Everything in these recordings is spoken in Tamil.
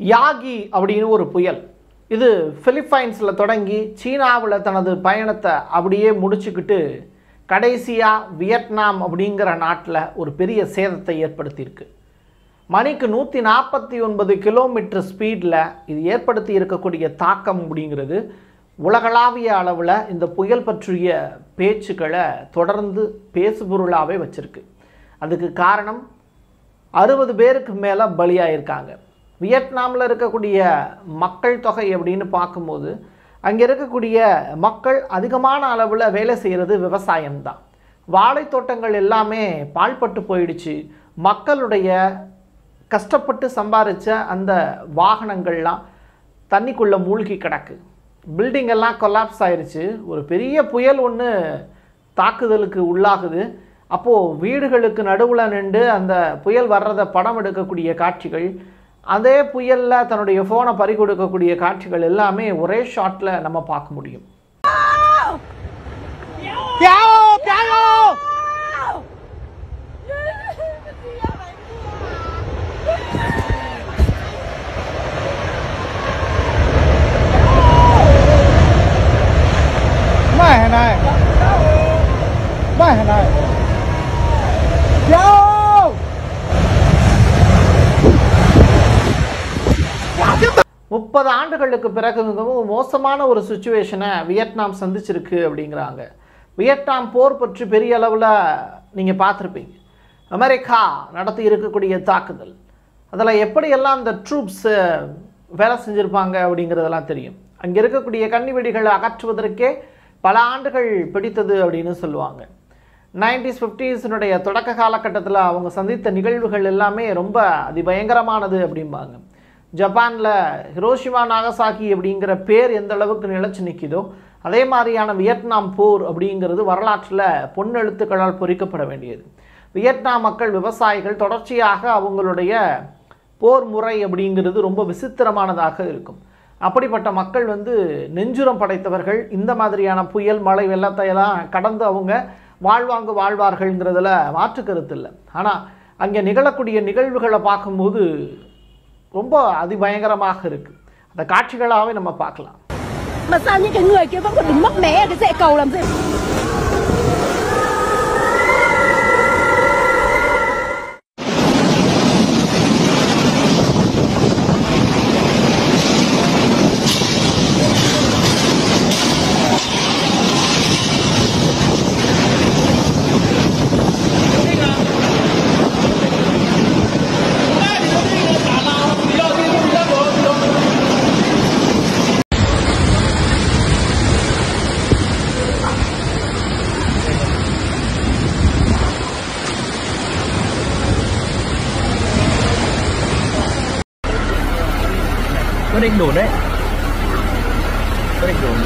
யாகி அப்படின்னு ஒரு புயல். இது பிலிப்பைன்ஸில் தொடங்கி சீனாவில் தனது பயணத்தை அப்படியே முடிச்சுக்கிட்டு கடைசியாக வியட்நாம் அப்படிங்கிற நாட்டில் ஒரு பெரிய சேதத்தை ஏற்படுத்தியிருக்கு. மணிக்கு 149 கிலோமீட்டர் ஸ்பீடில் இது ஏற்படுத்தி இருக்கக்கூடிய தாக்கம் அப்படிங்கிறது உலகளாவிய அளவில் இந்த புயல் பற்றிய பேச்சுக்களை தொடர்ந்து பேசுபொருளாகவே வச்சுருக்கு. அதுக்கு காரணம் 60 பேருக்கு மேலே பலியாயிருக்காங்க. வியட்நாமில் இருக்கக்கூடிய மக்கள் தொகை அப்படின்னு பார்க்கும்போது அங்கே இருக்கக்கூடிய மக்கள் அதிகமான அளவில் வேலை செய்கிறது விவசாயம்தான். வாழை தோட்டங்கள் எல்லாமே பாழ்பட்டு போயிடுச்சு. மக்களுடைய கஷ்டப்பட்டு சம்பாதிச்ச அந்த வாகனங்கள்லாம் தண்ணிக்குள்ளே மூழ்கி கிடக்கு. பில்டிங் எல்லாம் கொலாப்ஸ் ஆயிடுச்சு. ஒரு பெரிய புயல் ஒன்று தாக்குதலுக்கு உள்ளாகுது. அப்போது வீடுகளுக்கு நடுவில் நின்று அந்த புயல் வர்றதை படம் எடுக்கக்கூடிய காட்சிகள், அதே புயலில் தன்னுடைய ஃபோனை பறி கொடுக்கக்கூடிய காட்சிகள் எல்லாமே ஒரே ஷாட்டில் நம்ம பார்க்க முடியும். முப்பது ஆண்டுகளுக்கு பிறகு மிகவும் மோசமான ஒரு சுச்சுவேஷனை வியட்நாம் சந்திச்சிருக்கு அப்படிங்கிறாங்க. வியட்நாம் போர் பற்றி பெரிய அளவில் நீங்கள் பார்த்துருப்பீங்க. அமெரிக்கா நடத்தி இருக்கக்கூடிய தாக்குதல், அதில் எப்படியெல்லாம் அந்த ட்ரூப்ஸ் வேலை செஞ்சுருப்பாங்க அப்படிங்கிறதெல்லாம் தெரியும். அங்கே இருக்கக்கூடிய கன்னிவெடிகளை அகற்றுவதற்கே பல ஆண்டுகள் பிடித்தது அப்படின்னு சொல்லுவாங்க. 90s 50s தொடக்க காலகட்டத்தில் அவங்க சந்தித்த நிகழ்வுகள் எல்லாமே ரொம்ப அதிபயங்கரமானது அப்படிம்பாங்க. ஜப்பானில் ஹிரோஷிமா நாகசாகி அப்படிங்கிற பேர் எந்த அளவுக்கு நிலச்சி நிற்கிதோ அதே மாதிரியான வியட்நாம் போர் அப்படிங்கிறது வரலாற்றில் பொன்னெழுத்துக்களால் பொறிக்கப்பட வேண்டியது. வியட்நாம் மக்கள் விவசாயிகள் தொடர்ச்சியாக அவங்களுடைய போர் முறை அப்படிங்கிறது ரொம்ப விசித்திரமானதாக இருக்கும். அப்படிப்பட்ட மக்கள் நெஞ்சுரம் படைத்தவர்கள். இந்த மாதிரியான புயல் மழை வெள்ளத்தையெல்லாம் கடந்து அவங்க வாழ்வார்கள்ங்கிறதுல மாற்று கருத்து இல்லை. ஆனால் அங்கே நிகழக்கூடிய நிகழ்வுகளை பார்க்கும்போது ரொம்ப அதிபயங்கரமாக இருக்குது. அந்த காட்சிகளாகவே நம்ம பார்க்கலாம். Mà sao những cái người kia vẫn còn đứng móc mé ở cái dãy cầu làm gì? Nó định đổ đấy. Nó định đổ.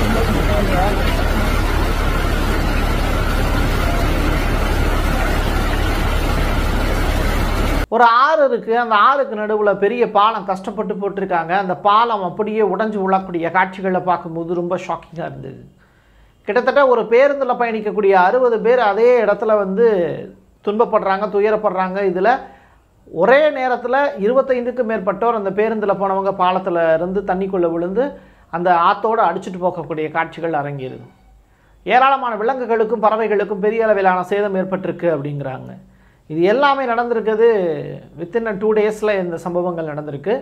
ஒரு ஆறு இருக்குது. அந்த ஆறுக்கு நடுவில் பெரிய பாலம் கஷ்டப்பட்டு போட்டிருக்காங்க. அந்த பாலம் அப்படியே உடைஞ்சு விழக்கூடிய காட்சிகளை பார்க்கும்போது ரொம்ப ஷாக்கிங்காக இருந்தது. கிட்டத்தட்ட ஒரு பேருந்தில் பயணிக்கக்கூடிய 60 பேர் அதே இடத்துல துன்பப்படுறாங்க, துயரப்படுறாங்க. இதில் ஒரே நேரத்தில் 25க்கும் மேற்பட்டோர் அந்த பேருந்தில் போனவங்க பாலத்தில் இருந்து தண்ணிக்குள்ளே விழுந்து அந்த ஆற்றோடு அடிச்சுட்டு போகக்கூடிய காட்சிகள் அரங்கேறுது. ஏராளமான விலங்குகளுக்கும் பறவைகளுக்கும் பெரிய அளவிலான சேதம் ஏற்பட்டிருக்கு அப்படிங்கிறாங்க. இது எல்லாமே நடந்திருக்குது வித்தின் 2 days இந்த சம்பவங்கள் நடந்திருக்கு.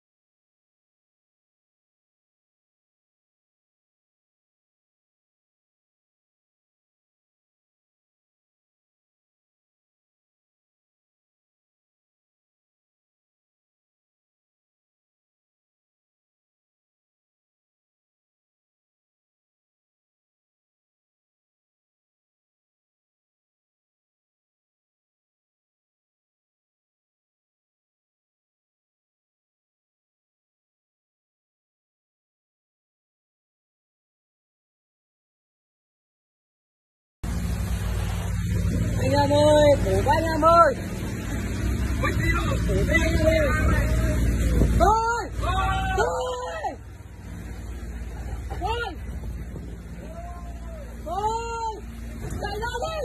Anh em ơi, bổ với anh em ơi. Bổ với anh em ơi. Thôi. Thôi. Thôi. Thôi. Chạy ra đi.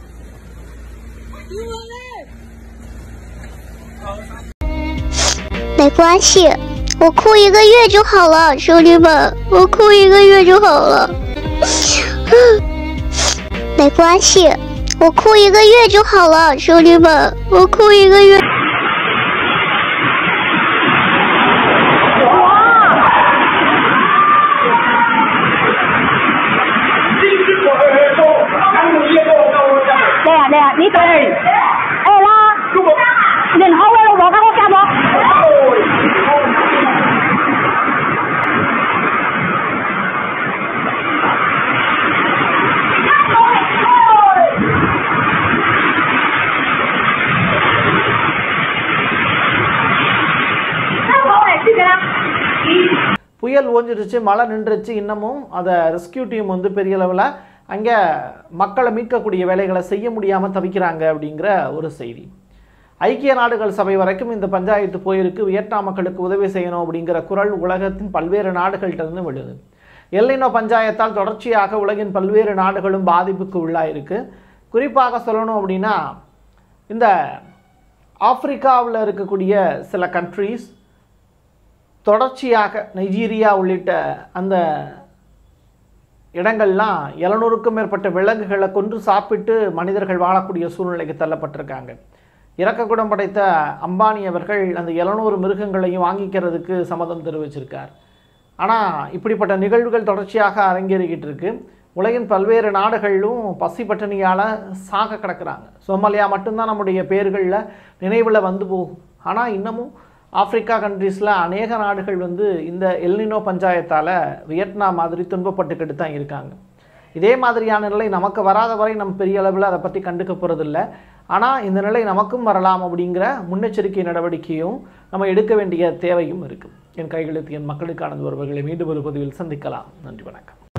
Đi 关系，我哭1个月就好了，兄弟们，我哭1个月就好了。没关系，我哭1个月就好了，兄弟们，我哭1个月。 对啊，你对，啦，然後咧，我夾 புயல் ஓஞ்சிருச்சு, மழை நின்றுச்சு. இன்னமும் அதை ரெஸ்கியூ டீம் வந்து பெரிய அளவில் அங்கே மக்களை மீட்கக்கூடிய வேலைகளை செய்ய முடியாமல் தவிக்கிறாங்க அப்படிங்கிற ஒரு செய்தி. ஐக்கிய நாடுகள் சபை வரைக்கும் இந்த பஞ்சாயத்து போயிருக்கு. வியட்நாம் மக்களுக்கு உதவி செய்யணும் அப்படிங்கிற குரல் உலகத்தின் பல்வேறு நாடுகள்கிட்ட விழுது. எல்னினோ பஞ்சாயத்தால் தொடர்ச்சியாக உலகின் பல்வேறு நாடுகளும் பாதிப்புக்கு உள்ளாயிருக்கு. குறிப்பாக சொல்லணும் அப்படின்னா இந்த ஆப்பிரிக்காவில் இருக்கக்கூடிய சில கண்ட்ரீஸ் தொடர்ச்சியாக நைஜீரியா உள்ளிட்ட அந்த இடங்கள்லாம் 700க்கும் மேற்பட்ட விலங்குகளை கொன்று சாப்பிட்டு மனிதர்கள் வாழக்கூடிய சூழ்நிலைக்கு தள்ளப்பட்டிருக்காங்க. இறக்கக்குடம் படைத்த அம்பானி அவர்கள் அந்த 700 மிருகங்களையும் வாங்கிக்கிறதுக்கு சம்மதம் தெரிவிச்சிருக்கார். ஆனால் இப்படிப்பட்ட நிகழ்வுகள் தொடர்ச்சியாக அரங்கேறிக்கிட்டு இருக்கு. உலகின் பல்வேறு நாடுகளிலும் பசி பட்டினியால் சாக கிடக்கிறாங்க. சோமாலியா மட்டும்தான் நம்முடைய பேர்களில் நினைவில் வந்து போகும். ஆனால் இன்னமும் ஆப்பிரிக்கா கண்ட்ரீஸில் அநேக நாடுகள் வந்து இந்த எல்னினோ பஞ்சாயத்தால் வியட்நாம் மாதிரி துன்பப்பட்டுக்கிட்டு தான் இருக்காங்க. இதே மாதிரியான நிலை நமக்கு வராத வரை நம்ம பெரிய அளவில் அதை பற்றி கண்டுக்க போகிறதில்ல. ஆனால் இந்த நிலை நமக்கும் வரலாம் அப்படிங்கிற முன்னெச்சரிக்கை நடவடிக்கையும் நம்ம எடுக்க வேண்டிய தேவையும் இருக்குது. என் கையெழுத்து என் மக்களுக்கானது. ஒருவர்களை மீண்டும் ஒரு பதிவில் சந்திக்கலாம். நன்றி, வணக்கம்.